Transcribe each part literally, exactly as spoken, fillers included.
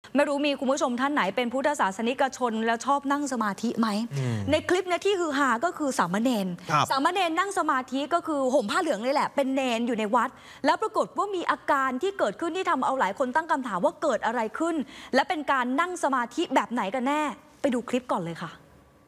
ไม่รู้มีคุณผู้ชมท่านไหนเป็นพุทธศาสนิกชนแล้วชอบนั่งสมาธิไหมในคลิปนี้ที่ฮือฮาก็คือสามเณรสามเณรนั่งสมาธิก็คือห่มผ้าเหลืองเลยแหละเป็นเนรอยู่ในวัดแล้วปรากฏว่ามีอาการที่เกิดขึ้นที่ทำเอาหลายคนตั้งคำถามว่าเกิดอะไรขึ้นและเป็นการนั่งสมาธิแบบไหนกันแน่ไปดูคลิปก่อนเลยค่ะ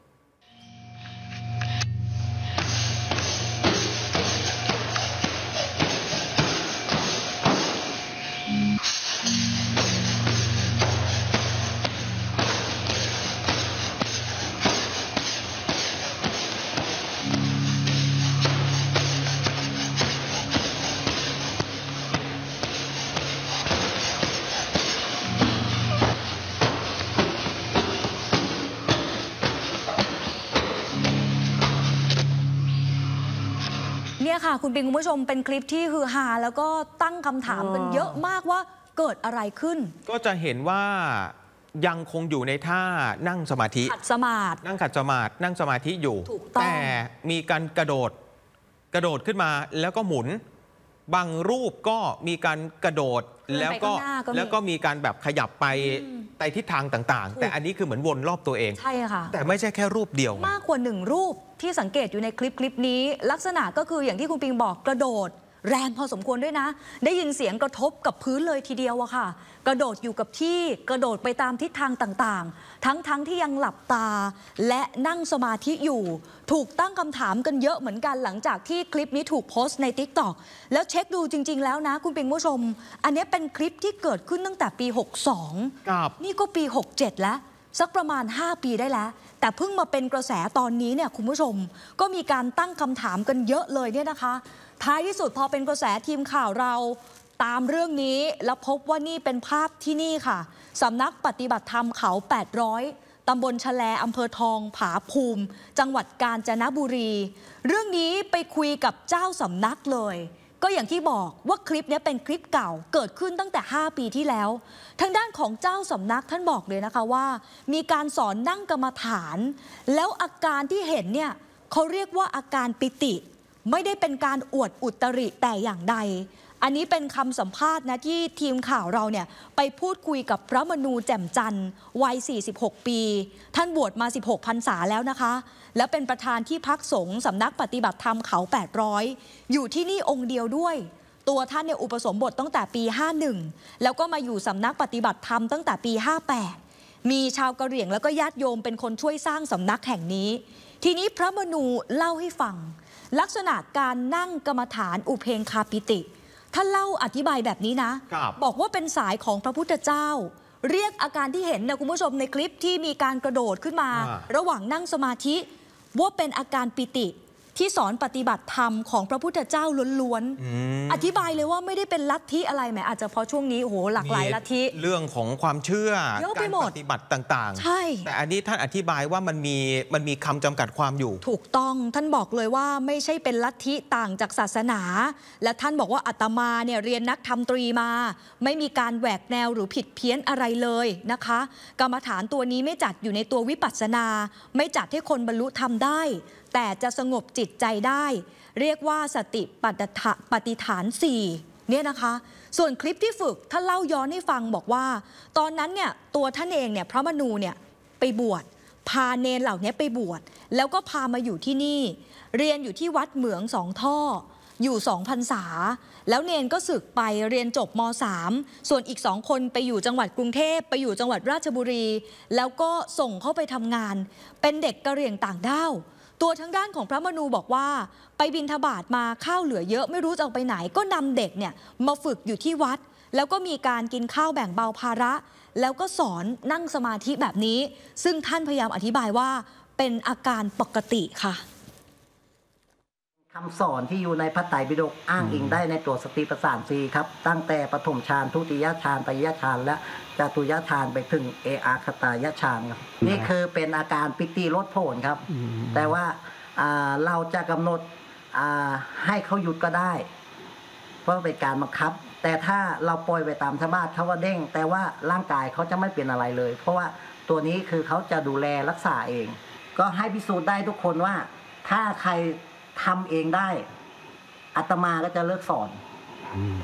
เนี่ยค่ะคุณปิงคุณผู้ชมเป็นคลิปที่ฮือฮาแล้วก็ตั้งคำถามกันเยอะมากว่าเกิดอะไรขึ้นก็จะเห็นว่ายังคงอยู่ในท่านั่งสมาธิขัดสมาธินั่งขัดสมาธินั่งสมาธิอยู่แต่มีการกระโดดกระโดดขึ้นมาแล้วก็หมุนบางรูปก็มีการกระโดดแล้วก็แล้วก็มีการแบบขยับไปในทิศทางต่างๆแต่อันนี้คือเหมือนวนรอบตัวเองใช่ค่ะแต่ไม่ใช่แค่รูปเดียวมากกว่าหนึ่งรูปที่สังเกตอยู่ในคลิปคลิปนี้ลักษณะก็คืออย่างที่คุณปิงบอกกระโดดแรงพอสมควรด้วยนะได้ยินเสียงกระทบกับพื้นเลยทีเดียวอะค่ะกระโดดอยู่กับที่กระโดดไปตามทิศทางต่างๆทั้งๆ ท, ที่ยังหลับตาและนั่งสมาธิอยู่ถูกตั้งคำถามกันเยอะเหมือนกันหลังจากที่คลิปนี้ถูกโพสต์ใน ติ๊กต็อก แล้วเช็คดูจริงๆแล้วนะคุณปิงผู้ชมอันนี้เป็นคลิปที่เกิดขึ้นตั้งแต่ปีหกสองนี่ก็ปีหกเจ็ดแล้วสักประมาณห้าปีได้แล้วแต่เพิ่งมาเป็นกระแสตอนนี้เนี่ยคุณผู้ชมก็มีการตั้งคำถามกันเยอะเลยเนี่ยนะคะท้ายที่สุดพอเป็นกระแสทีมข่าวเราตามเรื่องนี้แล้วพบว่านี่เป็นภาพที่นี่ค่ะสำนักปฏิบัติธรรมเขาแปดร้อยตำบลชะแลอำเภอทองผาภูมิจังหวัดกาญจนบุรีเรื่องนี้ไปคุยกับเจ้าสำนักเลยก็อย่างที่บอกว่าคลิปนี้เป็นคลิปเก่าเกิดขึ้นตั้งแต่ห้าปีที่แล้วทางด้านของเจ้าสำนักท่านบอกเลยนะคะว่ามีการสอนนั่งกรรมฐานแล้วอาการที่เห็นเนี่ยเขาเรียกว่าอาการปิติไม่ได้เป็นการอวดอุตริแต่อย่างใดอันนี้เป็นคำสัมภาษณ์นะที่ทีมข่าวเราเนี่ยไปพูดคุยกับพระมนูแจ่มจันทร์วัยสี่สิบหกปีท่านบวชมาสิบหกพรรษาแล้วนะคะและเป็นประธานที่พักสงฆ์สำนักปฏิบัติธรรมเขาแปดร้อยอยู่ที่นี่องค์เดียวด้วยตัวท่านเนี่ยอุปสมบทตั้งแต่ปีห้าสิบเอ็ดแล้วก็มาอยู่สำนักปฏิบัติธรรมตั้งแต่ปีห้าสิบแปดมีชาวกะเหรี่ยงแล้วก็ญาติโยมเป็นคนช่วยสร้างสำนักแห่งนี้ทีนี้พระมนูเล่าให้ฟังลักษณะการนั่งกรรมฐานอุเพงคาปิติท่านเล่าอธิบายแบบนี้นะบอกว่าเป็นสายของพระพุทธเจ้าเรียกอาการที่เห็นนะคุณผู้ชมในคลิปที่มีการกระโดดขึ้นมาระหว่างนั่งสมาธิว่าเป็นอาการปิติที่สอนปฏิบัติธรรมของพระพุทธเจ้าล้วนๆอธิบายเลยว่าไม่ได้เป็นลัทธิอะไรแหมอาจจะเพราะช่วงนี้โอ้โหหลากหลายลัทธิเรื่องของความเชื่อการปฏิบัติต่างๆใช่แต่อันนี้ท่านอธิบายว่ามันมีมันมีคำจำกัดความอยู่ถูกต้องท่านบอกเลยว่าไม่ใช่เป็นลัทธิต่างจากศาสนาและท่านบอกว่าอาตมาเนี่ยเรียนนักธรรมตรีมาไม่มีการแหวกแนวหรือผิดเพี้ยนอะไรเลยนะคะกรรมฐานตัวนี้ไม่จัดอยู่ในตัววิปัสสนาไม่จัดให้คนบรรลุธรรมได้แต่จะสงบจิตใจได้เรียกว่าสติปฏิฐานสี่เนี่ยนะคะส่วนคลิปที่ฝึกท่านเล่าย้อนให้ฟังบอกว่าตอนนั้นเนี่ยตัวท่านเองเนี่ยพระมนูเนี่ยไปบวชพาเนรเหล่านี้ไปบวชแล้วก็พามาอยู่ที่นี่เรียนอยู่ที่วัดเหมืองสองท่ออยู่สองพรรษาแล้วเนรก็สึกไปเรียนจบมอสามส่วนอีกสองคนไปอยู่จังหวัดกรุงเทพไปอยู่จังหวัดราชบุรีแล้วก็ส่งเข้าไปทำงานเป็นเด็กกะเหรี่ยงต่างด้าวตัวทางด้านของพระมนูบอกว่าไปบิณฑบาตมาข้าวเหลือเยอะไม่รู้จะเอาไปไหนก็นำเด็กเนี่ยมาฝึกอยู่ที่วัดแล้วก็มีการกินข้าวแบ่งเบาภาระแล้วก็สอนนั่งสมาธิแบบนี้ซึ่งท่านพยายามอธิบายว่าเป็นอาการปกติค่ะคำสอนที่อยู่ในพระไตรปิฎกอ้างอิงได้ในตัวสติปัฏฐานสี่ครับตั้งแต่ปฐมฌานทุติยฌานตติยฌานและจตุยฌานไปถึงเออาคตายฌานครับนี่คือเป็นอาการปิติลดโผนครับแต่ว่าเราจะกำหนดให้เขาหยุดก็ได้เพราะเป็นการบังคับแต่ถ้าเราปล่อยไปตามธรรมชาติเขาว่าเด้งแต่ว่าร่างกายเขาจะไม่เป็นอะไรเลยเพราะว่าตัวนี้คือเขาจะดูแลรักษาเองก็ให้พิสูจน์ได้ทุกคนว่าถ้าใครทำเองได้อาตมาก็จะเลิกสอน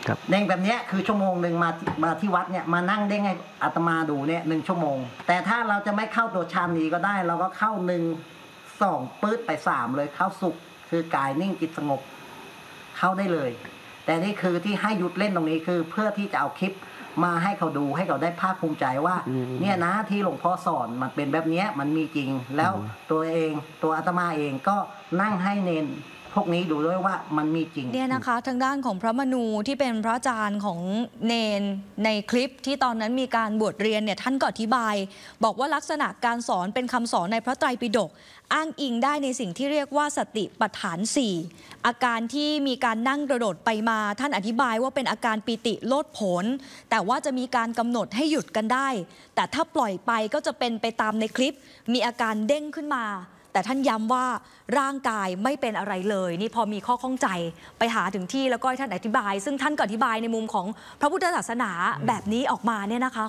ครับเด้งแบบนี้คือชั่วโมงหนึ่งมามาที่วัดเนี่ยมานั่งเด้งให้อาตมาดูเนี่ยหนึ่งชั่วโมงแต่ถ้าเราจะไม่เข้าตัวฌานนี้ก็ได้เราก็เข้าหนึ่งสองปื๊ดไปสามเลยเข้าสุขคือกายนิ่งจิตสงบเข้าได้เลยแต่นี่คือที่ให้หยุดเล่นตรงนี้คือเพื่อที่จะเอาคลิปมาให้เขาดูให้เขาได้ภาคภูมิใจว่าเนี่ยนะที่หลวงพ่อสอนมันเป็นแบบนี้มันมีจริงแล้วตัวเองตัวอาตมาเองก็นั่งให้เนนพวกนี้ดูด้วยว่ามันมีจริงเนี่ยนะคะทางด้านของพระมนูที่เป็นพระอาจารย์ของเนนในคลิปที่ตอนนั้นมีการบวชเรียนเนี่ยท่านก็อธิบายบอกว่าลักษณะการสอนเป็นคำสอนในพระไตรปิฎกอ้างอิงได้ในสิ่งที่เรียกว่าสติปัฏฐานสี่อาการที่มีการนั่งกระโดดไปมาท่านอธิบายว่าเป็นอาการปิติโลดโผนแต่ว่าจะมีการกำหนดให้หยุดกันได้แต่ถ้าปล่อยไปก็จะเป็นไปตามในคลิปมีอาการเด้งขึ้นมาแต่ท่านย้ำว่าร่างกายไม่เป็นอะไรเลยนี่พอมีข้อข้องใจไปหาถึงที่แล้วก็ให้ท่านอธิบายซึ่งท่านก็อธิบายในมุมของพระพุทธศาสนาแบบนี้ออกมาเนี่ยนะคะ